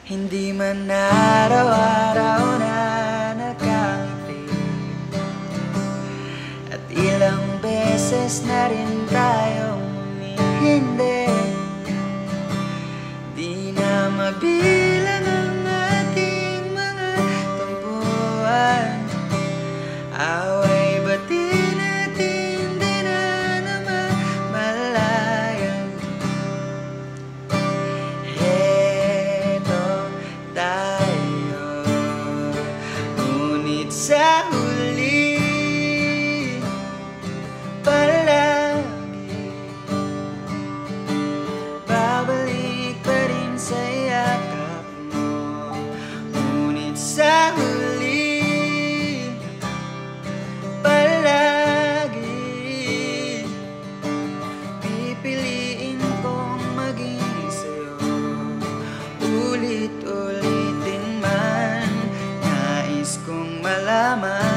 Hindi man araw-araw na nakangiti, at ilang beses na rin tayong humihindi. Di na mabilang ang ating mga tampuan, away batin at hindi na namamalayan. Heto tayo, ngunit sa huli palagi babalik pa rin sa yakap mo. Ngunit sa huli palagi pipiliin kong maging sa'yo. Ulit-ulitin man, nais kong malaman